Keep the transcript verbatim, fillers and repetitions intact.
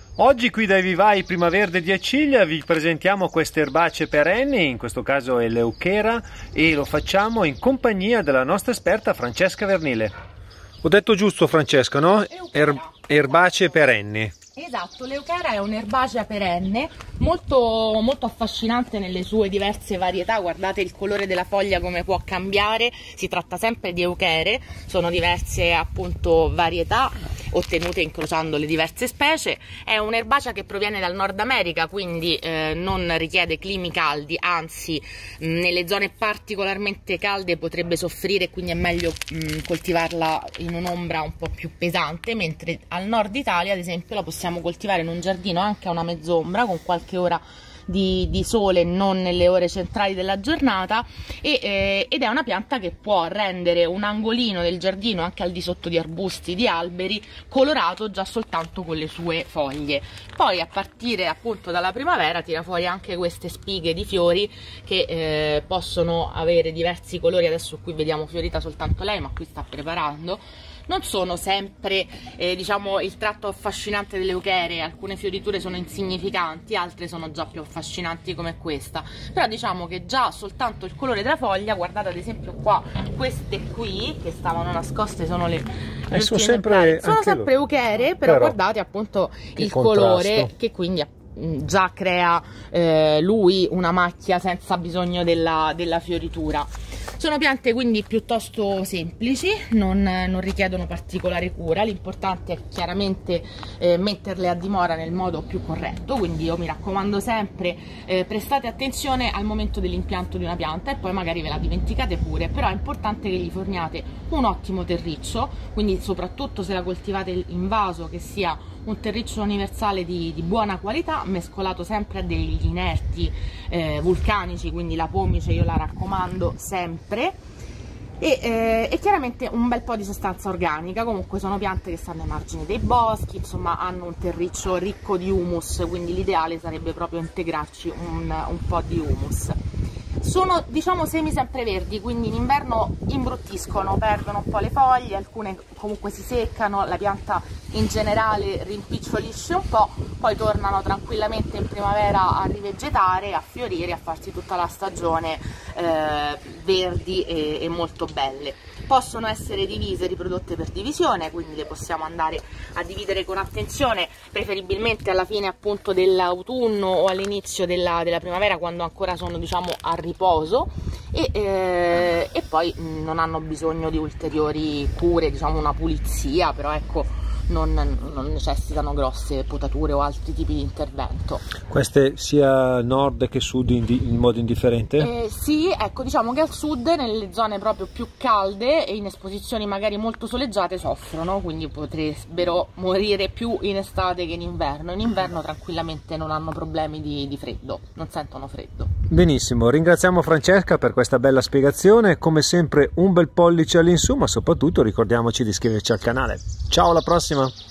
Oggi qui dai vivai Primaverde di Aciglia vi presentiamo queste erbacee perenni, in questo caso è l'Euchera, e lo facciamo in compagnia della nostra esperta Francesca Vernile. Ho detto giusto, Francesca, no? Er erbacee perenni. Esatto, l'Euchera è un'erbacea perenne molto, molto affascinante nelle sue diverse varietà. Guardate il colore della foglia come può cambiare, si tratta sempre di euchere, sono diverse appunto varietà ottenute incrociando le diverse specie. È un'erbacea che proviene dal Nord America, quindi eh, non richiede climi caldi, anzi mh, nelle zone particolarmente calde potrebbe soffrire, quindi è meglio mh, coltivarla in un'ombra un po' più pesante, mentre al nord Italia ad esempio la possiamo coltivare in un giardino anche a una mezz'ombra con qualche ora di, di sole, non nelle ore centrali della giornata, e, eh, ed è una pianta che può rendere un angolino del giardino anche al di sotto di arbusti, di alberi, colorato già soltanto con le sue foglie. Poi a partire appunto dalla primavera tira fuori anche queste spighe di fiori che eh, possono avere diversi colori. Adesso qui vediamo fiorita soltanto lei, ma qui sta preparando. Non sono sempre eh, diciamo il tratto affascinante delle euchere, alcune fioriture sono insignificanti, altre sono già più affascinanti come questa, però diciamo che già soltanto il colore della foglia, guardate ad esempio qua, queste qui che stavano nascoste sono le, le eh, sono sempre, sono sempre euchere, però, però guardate appunto il contrasto. Colore che quindi già crea eh, lui una macchia senza bisogno della, della fioritura. Sono piante quindi piuttosto semplici, non, non richiedono particolare cura, l'importante è chiaramente eh, metterle a dimora nel modo più corretto, quindi io mi raccomando sempre eh, prestate attenzione al momento dell'impianto di una pianta e poi magari ve la dimenticate pure, però è importante che gli forniate un ottimo terriccio, quindi soprattutto se la coltivate in vaso che sia un terriccio universale di, di buona qualità, mescolato sempre a degli inerti eh, vulcanici, quindi la pomice io la raccomando sempre, e, eh, e chiaramente un bel po' di sostanza organica. Comunque sono piante che stanno ai margini dei boschi, insomma hanno un terriccio ricco di humus, quindi l'ideale sarebbe proprio integrarci un, un po' di humus. Sono diciamo semi sempreverdi, quindi in inverno imbruttiscono, perdono un po' le foglie, alcune comunque si seccano, la pianta in generale rimpicciolisce un po', poi tornano tranquillamente in primavera a rivegetare, a fiorire, a farsi tutta la stagione eh, verdi e, e molto belle. Possono essere divise, riprodotte per divisione, quindi le possiamo andare a dividere con attenzione, preferibilmente alla fine appunto dell'autunno o all'inizio della, della primavera, quando ancora sono diciamo a riposo, e, eh, e poi mh, non hanno bisogno di ulteriori cure, diciamo una pulizia, però ecco non, non necessitano grosse potature o altri tipi di intervento. Queste sia nord che sud in, in modo indifferente? Eh, sì, ecco, diciamo che al sud, nelle zone proprio più calde e in esposizioni magari molto soleggiate, soffrono, quindi potrebbero morire più in estate che in inverno. In inverno tranquillamente non hanno problemi di, di freddo, non sentono freddo. Benissimo, ringraziamo Francesca per questa bella spiegazione, come sempre un bel pollice all'insù, ma soprattutto ricordiamoci di iscriverci al canale. Ciao, alla prossima!